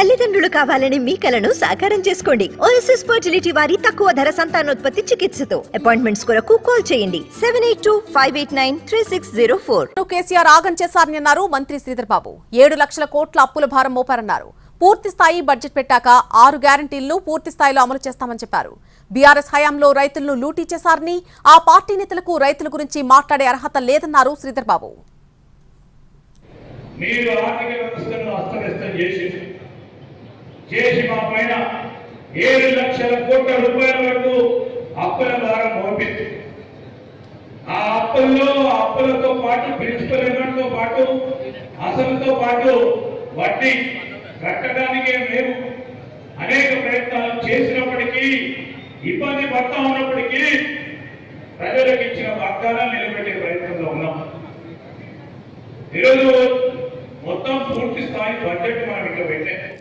తల్లిదండ్రులు కావాలని మీ కలను సాకారం చేసుకోండి. ఓఎస్ఎస్ ఫర్టిలిటీ వారి తక్కువ ధర సంతానోత్పత్తి చికిత్సతో అపాయింట్మెంట్స్ కొరకు కాల్ చేయండి 7825893604. కేసీఆర్ ఆగం చేశారని అన్నారు మంత్రి శ్రీధర్ బాబు. 7 లక్షల కోట్ల అప్పుల భారం మోపారన్నారు. పూర్తి స్థాయి బడ్జెట్ పెట్టాక 6 గ్యారంటీలను పూర్తి స్థాయిలో అమలు చేస్తామని చెప్పారు. బీఆర్ఎస్ హయాంలో రైతులను లూటీ చేశారని, ఆ పార్టీ నేతలకు రైతుల గురించి మాట్లాడే అర్హత లేదన్నారు శ్రీధర్ బాబు. మీరు ఆర్థిక వ్యవస్థను అస్తవ్యస్తం చేసి మా పైన 7 లక్షల కోట్ల రూపాయల వరకు అప్పుల భారం మోపింది. ఆ అప్పులతో పాటు ప్రిన్సిపల్ అమౌంట్తో పాటు అసలుతో పాటు వడ్డీ కట్టడానికే మేము అనేక ప్రయత్నాలు చేసినప్పటికీ, ఇబ్బంది పడతా ఉన్నప్పటికీ ప్రజలకు ఇచ్చిన వాగ్దానాలు నిలబెట్టే ప్రయత్నంలో ఉన్నాం. ఈరోజు మొత్తం పూర్తి స్థాయి బడ్జెట్ మనం ఇక్కడ పెట్టాం.